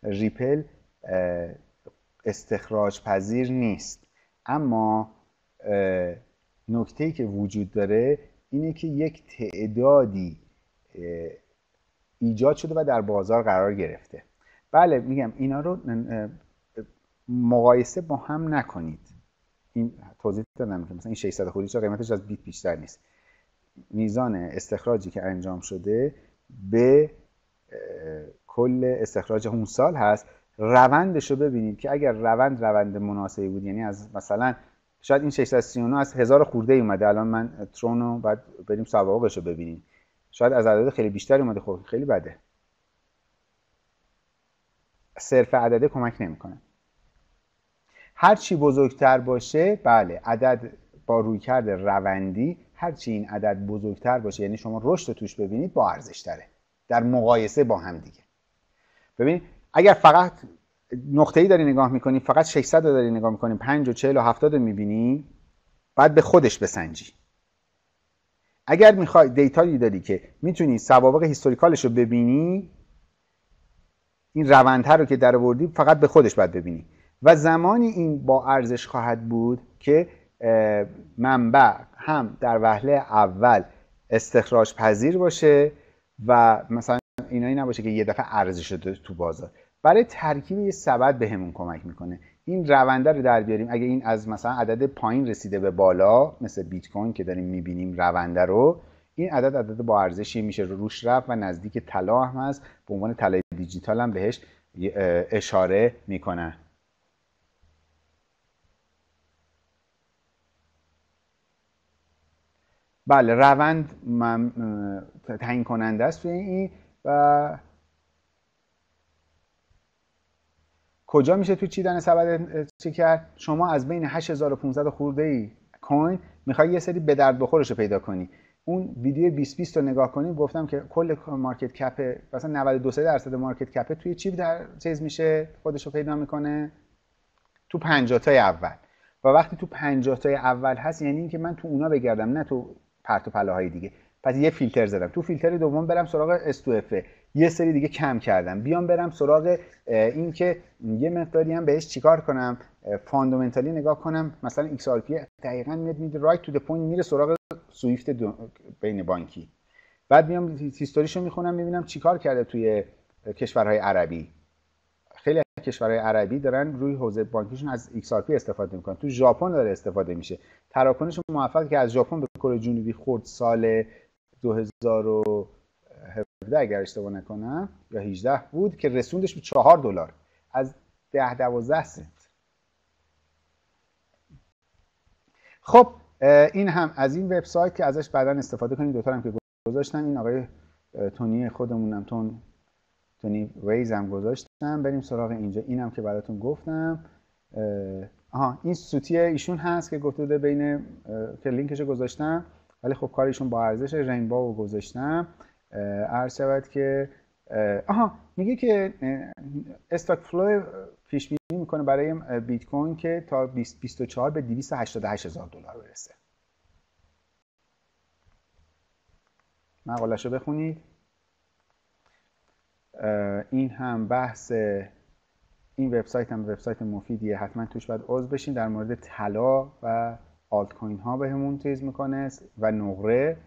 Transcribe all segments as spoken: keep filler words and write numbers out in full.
ریپل استخراج پذیر نیست، اما نکته‌ای که وجود داره اینه که یک تعدادی ایجاد شده و در بازار قرار گرفته. بله میگم اینا رو مقایسه با هم نکنید. این توضیح دادم که مثلا این ششصد خورده چرا قیمتش از بیت بیشتر نیست. میزان استخراجی که انجام شده به کل استخراج اون سال هست. روندش رو ببینید که اگر روند روند مناسبی بود، یعنی از مثلا شاید این ششصد و سی و نه از هزار خورده ای اومده، الان من ترون رو باید بریم سوابقش رو ببینیم، شاید از عدد خیلی بیشتری اومده، خب خیلی بده. صرف عدده کمک نمیکنه. هر چی بزرگتر باشه، بله عدد با رویکرد روندی، هر چی این عدد بزرگتر باشه یعنی شما رشد توش ببینید، با ارزش تره در مقایسه با هم دیگه. ببین اگر فقط نقطه‌ای داری نگاه میکنی، فقط ششصد رو داری نگاه میکنی، پنج و چهل و هفتاد رو میبینی، بعد به خودش بسنجی. اگر میخوای دیتایی داری که میتونی سوابق هیستوریکالش رو ببینی، این روندها رو که در آوردی فقط به خودش باید ببینی و زمانی این با ارزش خواهد بود که منبع هم در وهله اول استخراج پذیر باشه و مثلا اینایی نباشه که یه دفعه ارزش شده تو بازار. برای ترکیب یه سبد بهمون کمک میکنه این رونده رو در بیاریم. اگه این از مثلا عدد پایین رسیده به بالا مثل بیت کوین که داریم میبینیم رونده رو، این عدد عدد با ارزشی میشه، روش رفت و نزدیک طلا هم هست، به عنوان طلای دیجیتال هم بهش اشاره میکنن. بله روند تعیین کننده است توی این. و کجا میشه توی چیدن سبد چی کرد؟ شما از بین هشت هزار و پانصد خورده ای کوین میخوای یه سری به درد بخورش رو پیدا کنی. اون ویدیو بیست بیست رو نگاه کنی، گفتم که کل مارکت کپ مثلا نود و دو درصد مارکت کپ توی چی در چیز میشه خودش رو پیدا میکنه؟ تو پنجاه تای اول. و وقتی تو پنجاه تای اول هست یعنی اینکه من تو اونا بگردم، نه تو پرت و پلاهای دیگه. پس یه فیلتر زدم، تو فیلتر دوم برم سراغ اس تو اف، یه سری دیگه کم کردم، بیام برم سراغ این که یه مقداری هم بهش چیکار کنم، فاندامنتالی نگاه کنم، مثلا ایکس آر پی دقیقاً میاد میده رایت تو د پوینت، میره سراغ سویفت بین بانکی. بعد میام هیستوریشو میخونم، میبینم چیکار کرده توی کشورهای عربی. خیلی کشورهای عربی دارن روی حوزه بانکیشون از ایکس آر پی استفاده میکنن. تو ژاپن داره استفاده میشه. تراکنش موفقی که از ژاپن به کره جنوبی خورد سال دو هزار و هفده اگر اشتباه نکنم یا هجده بود که رسوندش به چهار دلار از ده دوازده سنت. خب این هم از این وبسایت که ازش بعداً استفاده کنید. دوتا هم که گذاشتم، این آقای تونی خودمونم، تون تونی ویز هم گذاشتم. بریم سراغ اینجا. اینم که براتون گفتم. آها این سوتی ایشون هست که گفته بوده بین که لینکشو گذاشتم، ولی خب کارشون با ارزش رینبو رو گذاشتم. عرض شود که آها میگه که استاک فلو پیش بینی میکنه برای بیت کوین که تا بیست و چهار به دویست و هشتاد و هشت هزار دلار برسه. مقالهشو بخونید. این هم بحث این وبسایت هم وبسایت مفیدیه، حتما توش باید عضو بشین. در مورد طلا و آلت کوین ها بهمون تیز میکنه و نقره.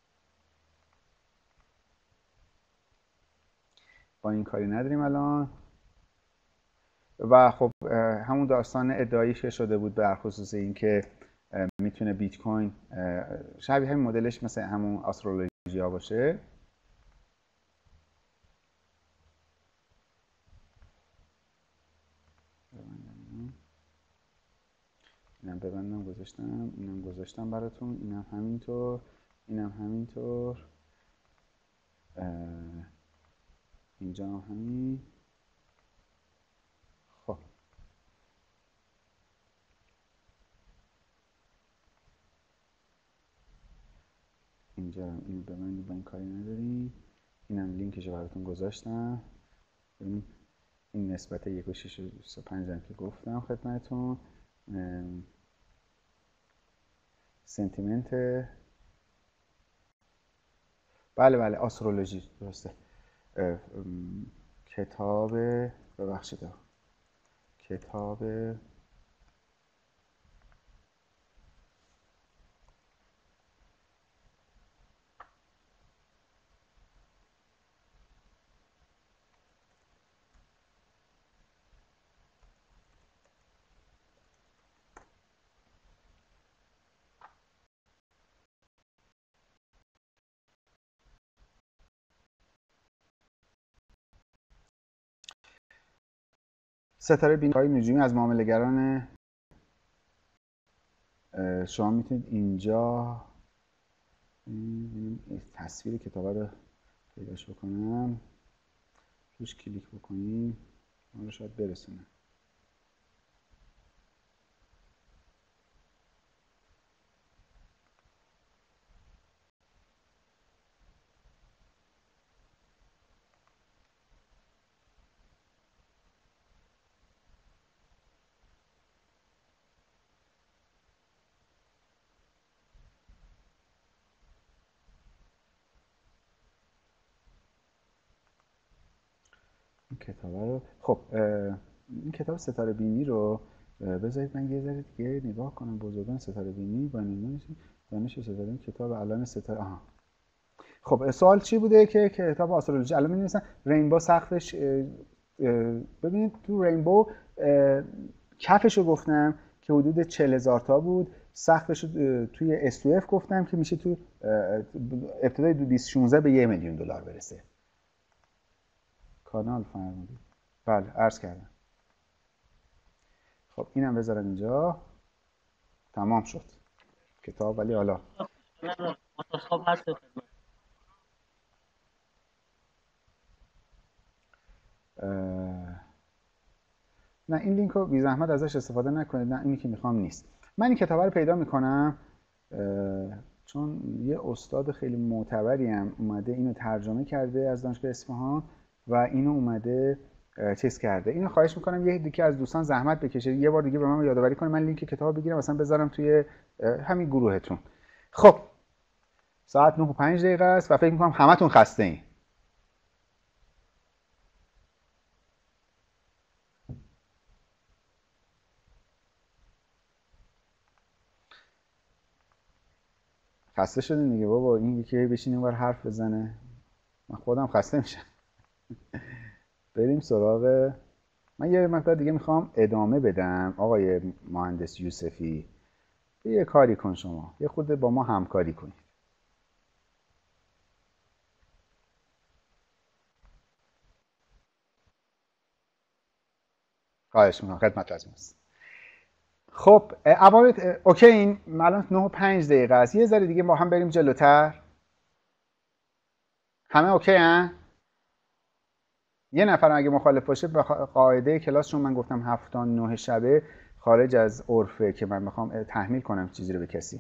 با این کاری نداریم الان. و خب همون داستان ادعایی که شده بود بر خصوص این که میتونه بیت کوین شبیه همین مدلش مثل همون استرولوژی ها باشه. اینم ببندم گذاشتم، اینم گذاشتم براتون، اینم همینطور، اینم همینطور، اینجا هم همین. خب اینجا هم اینو ببندید، با این کاری نداریم. اینم لینکش براتون گذاشتم. ببینید این نسبت یک و شش و بیست و پنج هم که گفتم خدمتتون. سنتیمنت، بله بله استرولوژی درسته. کتاب ببخشید ببخشید کتاب ستاره بینی‌های نجومی از معامله‌گران. شما میتونید اینجا تصویر کتاب رو پیداش بکنم، روش کلیک بکنیم ما رو شاید برسونه. کتاب رو خب این کتاب ستاره بینی رو بذارید من یه ذره دیگه نگاه کنم. بزرگان ستاره بینی با دانش ستاره، کتاب علائم ستاره. آها خب سوال چی بوده که کتاب آسترولوژی الان می‌نویسن رینبو سقفش، ببینید تو رینبو کفش رو گفتم که حدود چهل هزار تا بود، سقفش رو توی اس تو اف گفتم که میشه تو ابتدای دو بیست شانزده به یک میلیون دلار برسه. کانال فرمودید. بله عرض کردم. خب اینم بذارم اینجا. تمام شد کتاب. ولی حالا نه این لینک رو بی زحمت ازش استفاده نکنید، نه اینی که میخوام نیست. من این کتاب رو پیدا میکنم چون یه استاد خیلی معتبری هم اومده اینو ترجمه کرده از دانشگاه اصفهان و اینو اومده چیز کرده. اینو خواهش میکنم یه دیگه از دوستان زحمت بکشه یه بار دیگه به من یادآوری کنه من لینک کتاب بگیرم مثلا بذارم توی همین گروهتون. خب ساعت نه و پنج دقیقه است و فکر میکنم همتون خسته این. خسته شدین دیگه بابا، این یکی بشین اینور حرف بزنه من خودم خسته میشم. بریم سراغ. من یه مقدار دیگه میخوام ادامه بدم. آقای مهندس یوسفی یه کاری کن، شما یه خورده با ما همکاری کنید. خواهش میکنم خدمت از ماست. خب عوامل اوکی. این الان نه و پنج دقیقه است، یه ذره دیگه با هم بریم جلوتر. همه اوکی هن؟ یه نفر اگه مخالف باشه به قاعده کلاس، چون من گفتم هفت تا نه شبه خارج از عرفه که من میخوام تحمیل کنم چیزی رو به کسی.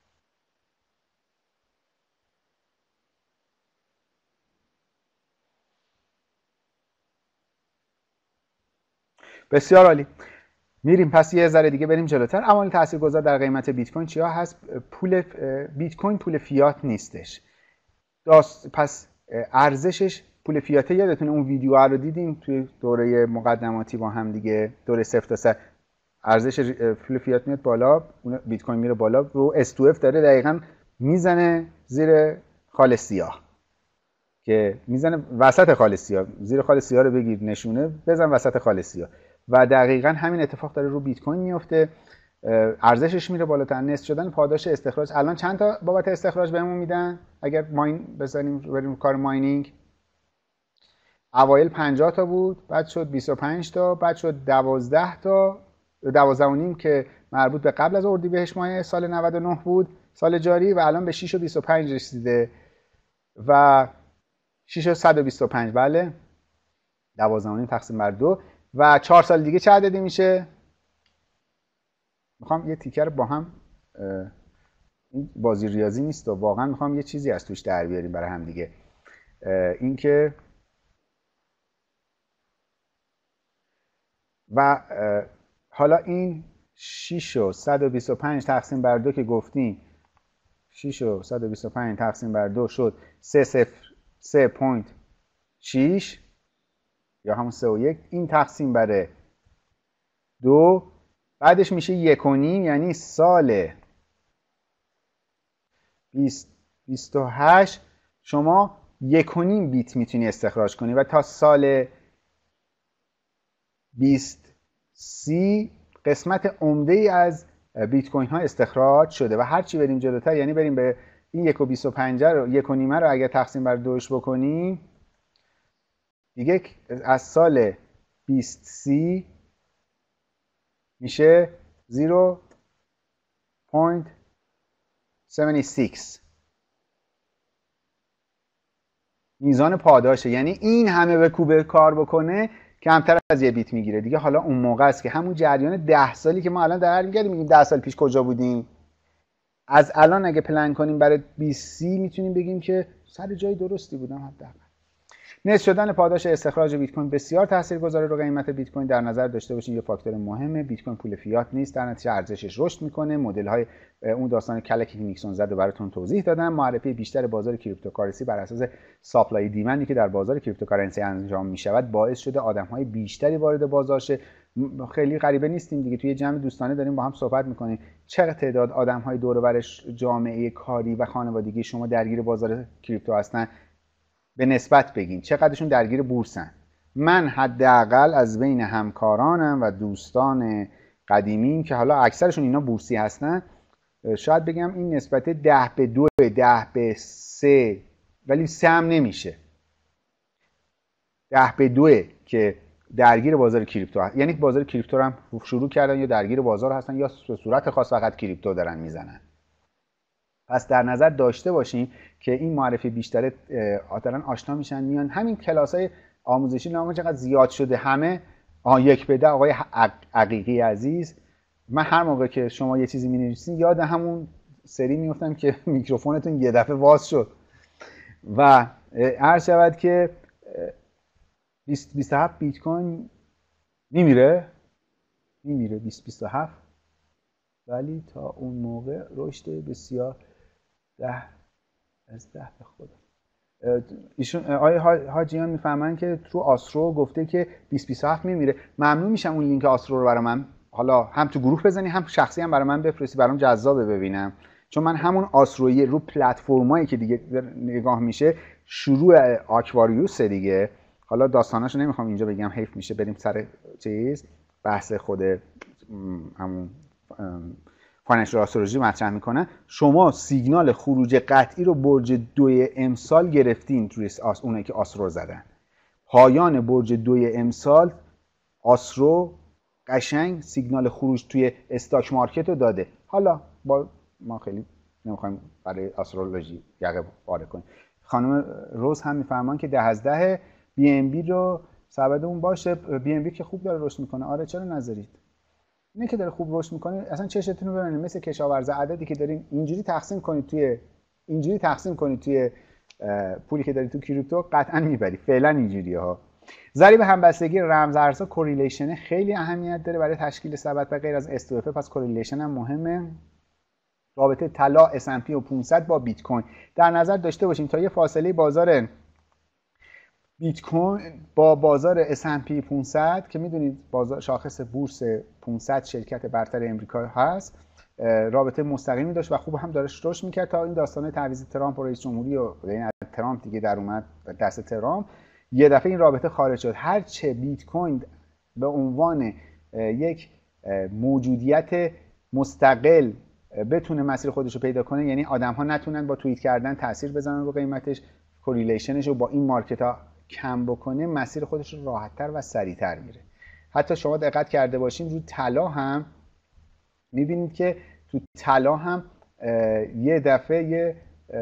بسیار عالی. میریم پس یه ذره دیگه بریم جلوتر. عوامل تاثیرگذار در قیمت بیت کوین چیا هست؟ پول بیت کوین پول فیات نیستش. داست پس ارزشش پول فیاته. یادتونه اون ویدیو رو دیدیم توی دوره مقدماتی با هم دیگه، دوره صفر تا صد ارزش پول فیات میاد بالا، اون بیت کوین میره بالا، رو اس تو اف داره دقیقاً میزنه زیر خال سیاه، که میزنه وسط خال سیاه. زیر خال سیاه رو بگیر نشونه بزن وسط خال سیاه و دقیقاً همین اتفاق داره رو بیت کوین میفته. ارزشش میره بالاتر. نصف شدن پاداش استخراج. الان چند تا بابت استخراج بهمون میدن اگر ماین بزنیم بریم کار ماینینگ؟ اوایل پنجاه تا بود، بعد شد بیست و پنج تا، بعد شد دوازده تا، دوازده و نیم که مربوط به قبل از اردیبهشت ماه سال نود و نه بود سال جاری، و الان به شش و بیست و پنج رسیده و شش و صد و بیست و پنج. بله دوازده و نیم تقسیم بر دو و چهار سال دیگه چه عددی میشه؟ میخوام یه تیکر با هم، این بازی ریاضی نیست و واقعا میخوام یه چیزی از توش در بیاریم برای هم دیگه. این که و حالا این شش و صد و بیست و پنج تقسیم بر دو که گفتیم، شش و صد و بیست و پنج تقسیم بر دو شد سه صفر سه پوینت شش یا همون سه و یک، این تقسیم بر دو، بعدش میشه یک و نیم، یعنی سال بیست و هشت شما یک و نیم بیت میتونی استخراج کنی و تا سال بیست سی قسمت عمده ای از بیت کوین ها استخراج شده و هرچی بریم جلوتر، یعنی بریم به این یک و بیست و پنج رو، یک و نیمه رو اگر تقسیم بر دوش بکنیم دیگه از سال بیست سی میشه صفر ممیز هفتاد و شش میزان پاداشه. یعنی این همه به کوبه کار بکنه کمتر از یه بیت میگیره دیگه. حالا اون موقع است که همون جریان ده سالی که ما الان در میگردیم میگیم ده سال پیش کجا بودیم، از الان اگه پلن کنیم برای بیست سی میتونیم بگیم که سر جای درستی بودم حداقل. نصف شدن پاداش استخراج بیت کوین بسیار تاثیرگذاره رو قیمت بیت کوین. در نظر داشته باشید یه فاکتور مهمه، بیت کوین پول فیات نیست، در نتیجه ارزشش رشد میکنه. مدل های اون داستان کلکی که نیکسون زد رو براتون توضیح دادم. معرفی بیشتر بازار کریپتوکارنسی بر اساس ساپلای دیمندی که در بازار کریپتوکارنسی انجام میشود باعث شده آدم های بیشتری وارد بازار شه. خیلی غریبه نیستیم دیگه، توی جمع دوستانه داریم با هم صحبت میکنیم چقدر تعداد آدم های دور و برش جامعه کاری و خانوادگی شما درگیر بازار کریپتو هستن، به نسبت بگین چقدرشون درگیر بورسن. من حداقل از بین همکارانم و دوستان قدیمیم که حالا اکثرشون اینا بورسی هستن، شاید بگم این نسبت ده به دو، ده به سه، ولی سه هم نمیشه، ده به دوه که درگیر بازار کریپتو هست. یعنی بازار کریپتو هم شروع کردن یا درگیر بازار هستن یا به صورت خاص فقط کریپتو دارن میزنن. پس در نظر داشته باشین که این معرفی بیشتر دارن آشنا میشن میان. همین کلاسای آموزشی نامه چقدر زیاد شده، همه آها یک به ده. آقای عقیقی عزیز، من هر موقع که شما یه چیزی می‌نویسین یاد همون سری میافتم که میکروفونتون یه دفعه واز شد و عرض شود که بیست بیست و هفت بیت کوین میمیره میمیره بیست بیست و هفت، ولی تا اون موقع رشد بسیار ده از ده به خدا. ایشون آقای حاجیان میفهمن که تو آسترو گفته که بیست بیست و هفت میمیره. ممنون میشم اون لینک آسترو رو برای من حالا هم تو گروه بزنی هم شخصی هم برای من بفرستی، برام جذابه ببینم، چون من همون آسترویی رو پلتفرمایی که دیگه نگاه میشه شروع آکواریوس دیگه. حالا داستاناشو نمیخوام اینجا بگم، حیف میشه، بریم سر چیز بحث خود همون فاینانشال آسترولوژی مطرح میکنن. شما سیگنال خروج قطعی رو برج دوی امسال گرفتین توی اونایی که آسترو زدن. پایان برج دوی امسال آسترو قشنگ سیگنال خروج توی استاک مارکت رو داده. حالا با ما خیلی نمیخوایم برای آسترولوژی یقه پاره کنیم. خانم روز هم میفرمان که ده از ده بی ام بی رو سبد اون باشه. بی ام بی که خوب داره رشد میکنه. آره چرا نذارید؟ اینه که داره خوب رشد میکنه اصلا چشتون رو ببینید، مثل کشاورز عددی که دارین اینجوری تقسیم کنید توی اینجوری تقسیم کنید توی پولی که دارید تو کریپتو قطعا میبری. فعلا اینجوریه ها. ضریب همبستگی رمز ارزها کوریلیشن خیلی اهمیت داره برای تشکیل سبد و غیر از اس تو اف، پس کوریلیشن هم مهمه. رابطه طلا اس اند پی و پانصد با بیت کوین در نظر داشته باشیم. تا یه فاصله بازار بیت کوین با بازار اس اند پی پانصد که میدونید بازار شاخص بورس پانصد شرکت برتر امریکا هست، رابطه مستقیمی داشت و خوب هم داشت رشد میکرد تا این داستانه تعویض ترامپ و رئیس جمهوری و یعنی ترامپ دیگه در اومد دست ترامپ، یه دفعه این رابطه خارج شد. هر چه بیت کوین به عنوان یک موجودیت مستقل بتونه مسیر خودش رو پیدا کنه، یعنی آدم ها نتونن با توییت کردن تاثیر بزنن رو قیمتش، کوریلیشنش رو با این مارکت ها کم بکنه، مسیر خودش رو راحت‌تر و سریع‌تر میره. حتی شما دقت کرده باشین رو طلا هم میبینید که تو طلا هم یه دفعه یه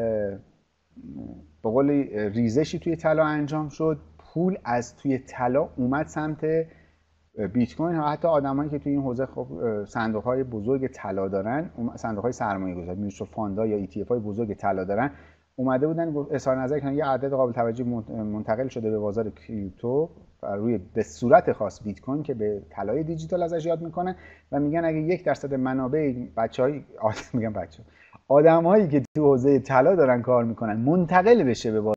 به قول ریزشی توی طلا انجام شد، پول از توی طلا اومد سمت بیت کوین. حتی آدمایی که توی این حوزه خب صندوق‌های بزرگ طلا دارن، صندوق‌های سرمایه‌گذاری میوچوال فاندها یا ای تی اف‌های بزرگ طلا دارن، اومده بودن اظهار نظر کردن یه عدد قابل توجه منتقل شده به بازار کریپتو روی به صورت خاص بیت کوین که به طلای دیجیتال ازش یاد میکنن و میگن اگه یک درصد منابع بچهای میگن بچه آدمایی که تو حوزه طلا دارن کار میکنن منتقل بشه به